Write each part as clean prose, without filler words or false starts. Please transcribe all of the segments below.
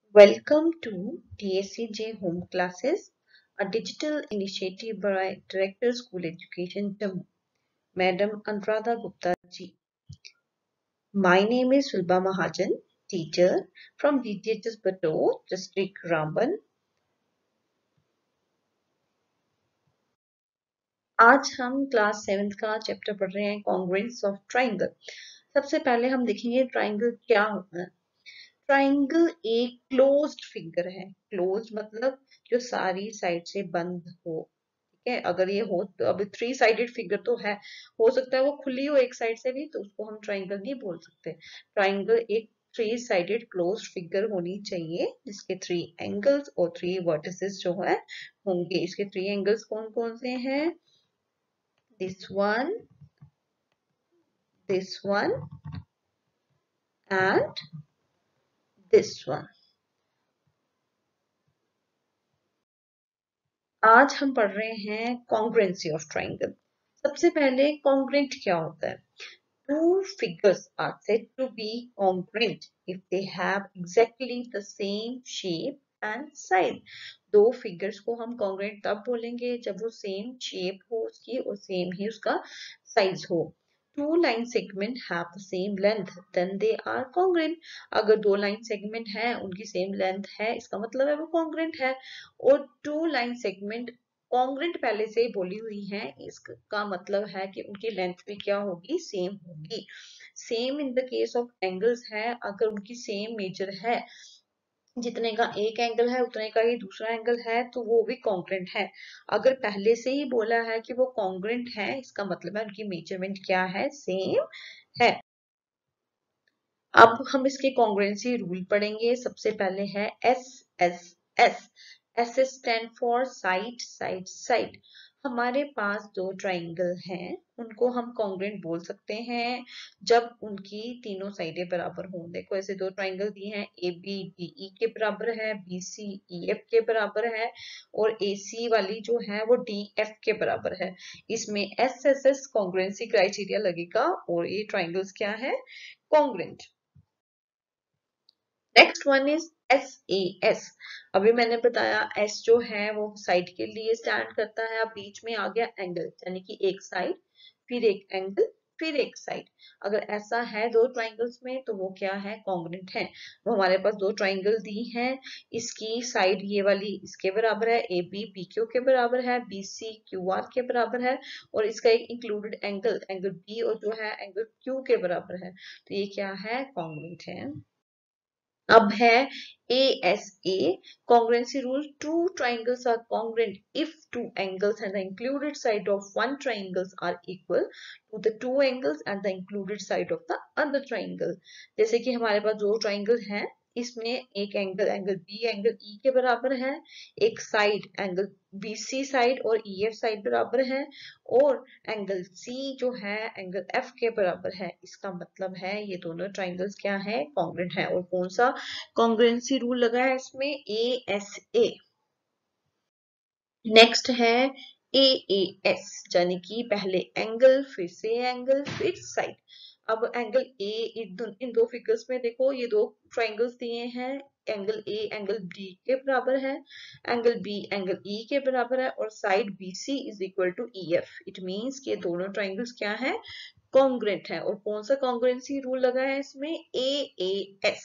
Welcome to TSCJ Home Classes, a digital initiative by Director School Education Jammu, Madam Anuradha Gupta ji. My name is Sulba Mahajan, teacher from DTHS Bato, District Ramban. आज हम class 7th का chapter पढ़ रहे हैं congruence of triangle. सबसे पहले हम देखेंगे ट्राइंगल क्या होता है। ट्राइंगल एक क्लोज्ड फिगर है। क्लोज्ड मतलब जो सारी साइड से बंद हो। ठीक है, अगर ये हो तो अब 3 साइडेड फिगर तो है, हो सकता है वो खुली हो एक साइड से भी, तो उसको हम ट्राइंगल नहीं बोल सकते। ट्राइंगल एक 3 साइडेड क्लोज्ड फिगर होनी चाहिए जिसके 3 एंगल्स और 3 वर्टिसेस जो है होंगे। इसके 3 एंगल्स कौन कौन से हैं? this one and this one। आज हम पढ़ रहे हैं कॉन्ग्रुएंसी ऑफ ट्राइंगल। सबसे पहले कॉन्ग्रुएंट क्या होता है? Two figures are said to be congruent if they have exactly the same shape and size। दो फिगर्स को हम कॉन्ग्रुएंट तब बोलेंगे जब वो सेम शेप हो उसकी और सेम ही उसका साइज हो। Two line segment have the same length, then they are congruent। अगर दो लाइन सेगमेंट है उनकी सेम लेंथ है, इसका मतलब है वो कॉन्ग्रुएंट है। और टू लाइन सेगमेंट कॉन्ग्रुएंट पहले से ही बोली हुई है, इसका मतलब है कि उनकी लेंथ भी क्या होगी? सेम होगी। Same in the case of angles है, अगर उनकी सेम मेजर है, जितने का एक एंगल है उतने का ही दूसरा एंगल है, तो वो भी कॉन्ग्रुएंट है। अगर पहले से ही बोला है कि वो कॉन्ग्रुएंट है, इसका मतलब है उनकी मेजरमेंट क्या है? सेम है। अब हम इसके कॉन्ग्रुएंसी रूल पढ़ेंगे। सबसे पहले है S S S. S stand for side side side. हमारे पास दो ट्राइंगल हैं, उनको हम कॉन्ग्रुएंट बोल सकते हैं जब उनकी तीनों साइडें बराबर हों। देखो ऐसे दो ट्राइंगल दिए हैं, ए बी डी ई के बराबर है, बी सी ई एफ के बराबर है और ए सी वाली जो है वो डी एफ के बराबर है। इसमें S S S congruency criteria लगेगा और ये ट्राइंगल्स क्या है? Congruent. Next one is S A S. अभी मैंने बताया एस जो है वो साइड के लिए स्टैंड करता है। अब बीच में आ गया एंगल, यानी कि एक साइड फिर एक एंगल फिर एक साइड। अगर ऐसा है दो ट्राइंगल्स में तो वो क्या है? कॉन्ग्रुएंट है। वो हमारे पास दो ट्राइंगल दी हैं, इसकी साइड ये वाली इसके बराबर है, ए बी पी क्यू के बराबर है, बी सी क्यू आर के बराबर है और इसका एक इंक्लूडेड एंगल एंगल बी और जो है एंगल क्यू के बराबर है, तो ये क्या है? कॉन्ग्रुएंट है। अब है ASA congruency rule। Two triangles are congruent if two angles and the included side of one triangle are equal to the two angles and the included side of the other triangle। जैसे कि हमारे पास दो triangle हैं, इसमें एक angle angle B angle E के बराबर है, एक साइड एंगल BC साइड और EF साइड बराबर है और एंगल C जो है एंगल F के बराबर है। इसका मतलब है ये दोनों ट्राइंगल्स क्या है? कॉन्ग्रुएंट है। और कौन सा कॉन्ग्रुएंसी रूल लगा है इसमें? ASA। नेक्स्ट है AAS, यानी कि पहले एंगल फिर से एंगल फिर साइड। अब एंगल ए इन दो फिगर्स में देखो, ये दो ट्राइंगल्स दिए हैं, एंगल ए एंगल डी के बराबर है, एंगल बी एंगल ई के बराबर है और side BC is equal to EF। It means कि दोनों ट्राइंगल्स क्या है? कॉन्ग्रुएंट है। और कौन सा कॉन्ग्रुएंसी रूल लगा है इसमें? AAS।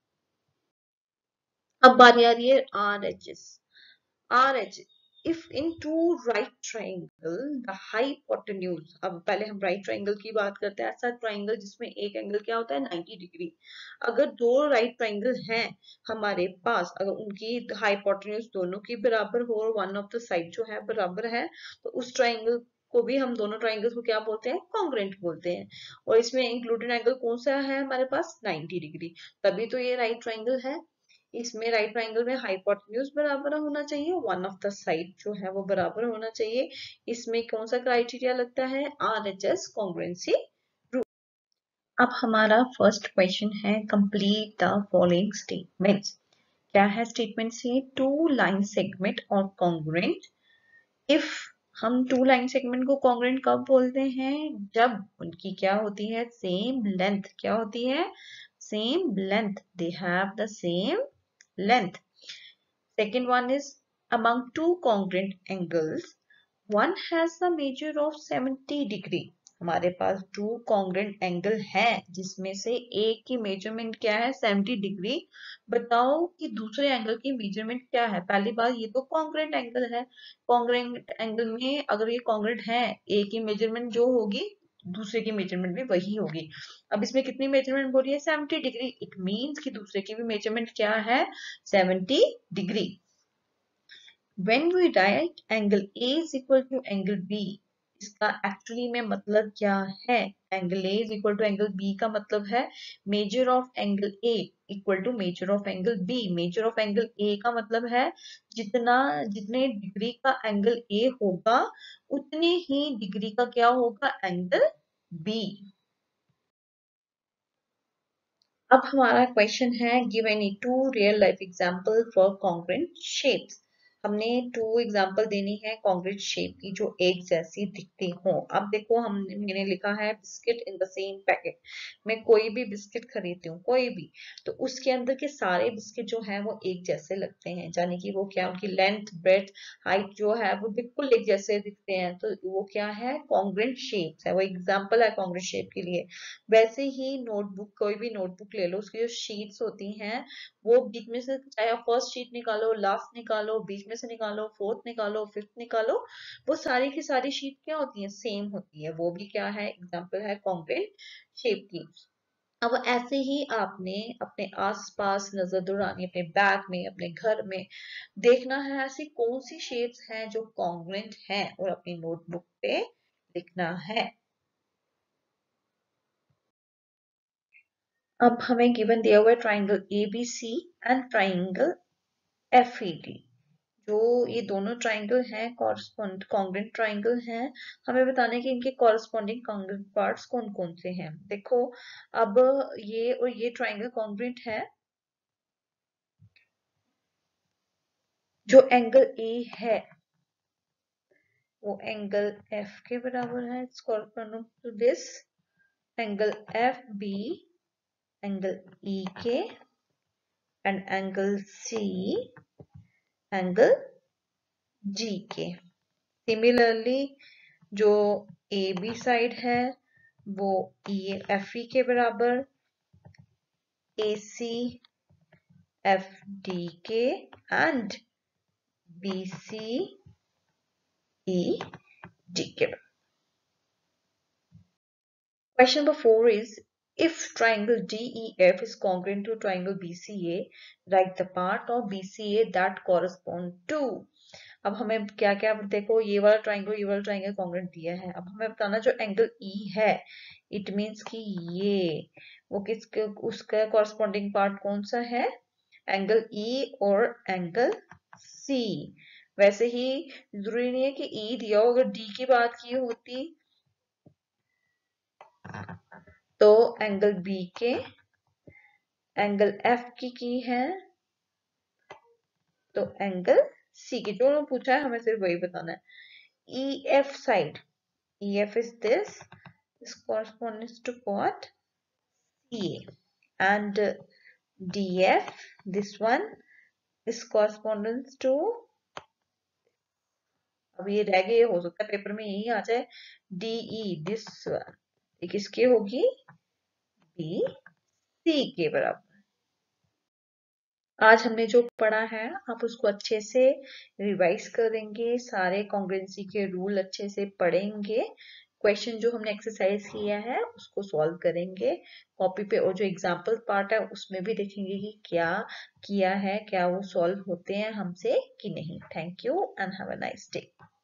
अब बारी आ रही है RHS। RH, if in two right triangle the hypotenuse। अब पहले हम राइट ट्राइंगल की बात करते हैं, ऐसा ट्राइंगल जिसमें एक एंगल क्या होता है? 90 डिग्री। अगर दो राइट ट्राइंगल हैं हमारे पास, अगर उनकी हाइपोटेन्यूज दोनों की बराबर हो और वन ऑफ द साइड जो है बराबर है, तो उस ट्राइंगल को भी हम दोनों ट्राइंगल्स को क्या बोलते हैं? कॉन्ग्रुएंट बोलते हैं। और इसमें इंक्लूडेड एंगल कौन सा है हमारे पास? 90 डिग्री। तभी तो ये राइट ट्राइंगल है। इसमें राइट ट्राइंगल में हाइपोटेन्यूज बराबर होना चाहिए, वन ऑफ द साइड जो है वो बराबर होना चाहिए। इसमें कौन सा क्राइटेरिया लगता है? RHS congruency rule. अब हमारा फर्स्ट क्वेश्चन है कंप्लीट द फॉलोइंग स्टेटमेंट्स। क्या है स्टेटमेंट से? टू लाइन सेगमेंट और कॉन्ग्रुएंट इफ। हम टू लाइन सेगमेंट को कॉन्ग्रुएंट कब बोलते हैं? जब उनकी क्या होती है? Same length. क्या होती है? Same length. They have the same length. Second one is among two congruent angles, one has the measure of 70 degree. हमारे पास टू कॉन्ग्रेंट एंगल है जिसमें से एक की मेजरमेंट क्या है 70 डिग्री। बताओ कि दूसरे एंगल की मेजरमेंट क्या है। पहली बात ये तो कॉन्ग्रेंट एंगल है, कॉन्ग्रेंट एंगल में अगर ये कॉन्ग्रेंट है एक की मेजरमेंट जो होगी दूसरे की मेजरमेंट भी वही होगी। अब इसमें कितनी मेजरमेंट बोली है 70 डिग्री, इट मीन्स कि दूसरे की भी मेजरमेंट क्या है 70 degree. When we write angle A is equal to angle B, इसका एक्चुअली में मतलब क्या है। Angle A is equal to angle B का मतलब है measure of angle A equal to measure of angle B। Measure of angle A का मतलब है जितने डिग्री का एंगल A होगा उतने ही डिग्री का क्या होगा एंगल B। अब हमारा क्वेश्चन है give any two real life example for congruent shapes. हमने टू एग्जांपल देनी है कॉन्ग्रुएंट शेप की जो एक जैसी दिखती हो। अब देखो मैंने लिखा है biscuit in the same packet. मैं कोई भी बिस्किट खरीदती हूँ कोई भी, तो उसके अंदर के सारे बिस्किट जो है वो एक जैसे लगते हैं, यानी कि वो क्या उनकी लेंथ ब्रेथ हाइट जो है वो बिल्कुल एक जैसे दिखते हैं, तो वो क्या है कॉन्ग्रुएंट शेप्स है, वो एग्जाम्पल है कॉन्ग्रुएंट शेप के लिए। वैसे ही नोटबुक, कोई भी नोटबुक ले लो उसकी जो शीट्स होती हैं वो बीच में से चाहे आप फर्स्ट शीट निकालो लास्ट निकालो बीच में से निकालो फोर्थ निकालो फिफ्थ निकालो, वो सारी की सारी शीट क्या होती है सेम होती है, वो भी क्या है एग्जांपल है कॉन्ग्रुएंट शेप की। अब ऐसे ही आपने अपने आसपास नजर दौड़ानी, अपने बैग में अपने घर में देखना है ऐसी कौन सी शेप्स हैं जो कॉन्ग्रुएंट हैं और अपनी नोटबुक पे लिखना है। अब हमें गिवन दिया हुआ है triangle ABC and triangle FED. जो ये दोनों ट्राइंगल हैं कॉन्ग्रुएंट ट्राइंगल हैं, हमें बताना है कि इनके कॉरस्पॉन्डिंग कॉन्ग्रुएंट पार्ट्स कौन कौन से हैं। देखो अब ये और ये ट्राइंगल कॉन्ग्रुएंट है, जो एंगल ए है वो एंगल एफ के बराबर है, it's corresponding to this angle F B angle E के and angle C angle G के। सिमिलरली जो ए बी साइड है वो ई एफ ई के बराबर, ए सी एफ डी के and B C E D के बराबर। Question number 4 is if triangle DEF is congruent to triangle BCA, write the part of BCA that correspond to। अब हमें क्या क्या देखो ये वाला ट्राइंगल कॉन्ग्रुएंट दिया है। अब हमें बताना जो एंगल ई है इट मींस कि ये वो किसके उसका कॉरस्पॉन्डिंग पार्ट कौन सा है एंगल ई और एंगल सी। वैसे ही जरूरी नहीं है कि ई दिया हो, अगर डी की बात की होती तो एंगल बी के एंगल एफ की है तो एंगल सी की, जो पूछा है हमें सिर्फ वही बताना है। E F side, E F is this corresponds to what CA and DF this one is corresponds to, अब ये रह गए हो सकता है पेपर में यही आ जाए DE दिस वन, ये किसके होगी बी सी के बराबर। आज हमने जो पढ़ा है आप उसको अच्छे से रिवाइज करेंगे, सारे कॉन्ग्रुएंसी के रूल अच्छे से पढ़ेंगे, क्वेश्चन जो हमने एक्सरसाइज किया है उसको सॉल्व करेंगे कॉपी पे, और जो एग्जाम्पल पार्ट है उसमें भी देखेंगे कि क्या किया है, क्या वो सॉल्व होते हैं हमसे कि नहीं। Thank you and have a nice day.